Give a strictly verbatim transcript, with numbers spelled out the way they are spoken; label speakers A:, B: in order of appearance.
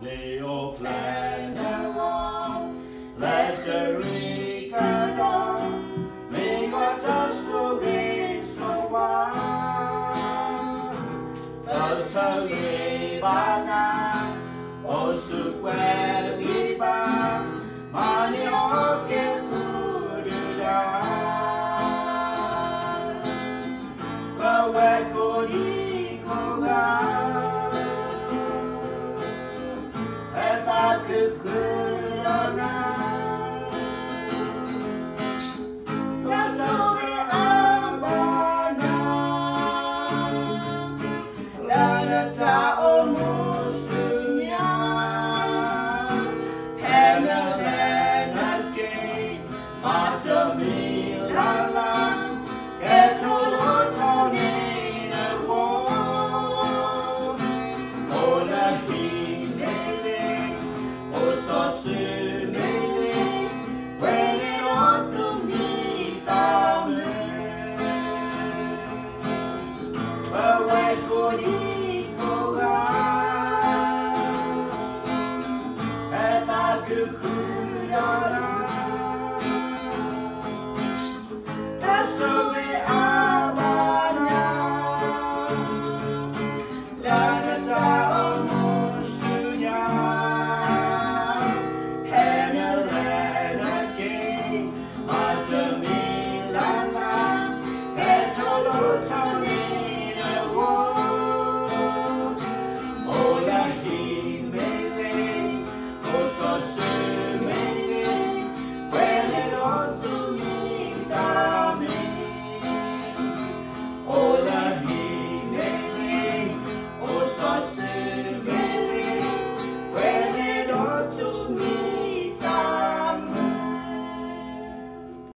A: Leo plan a wall, let the Ricardo make what us so big so far. First her ye bana, o su que viva, manio que purida. Bawe kodi koga. Kukurana Rasoi Ambana Lana Ta'omu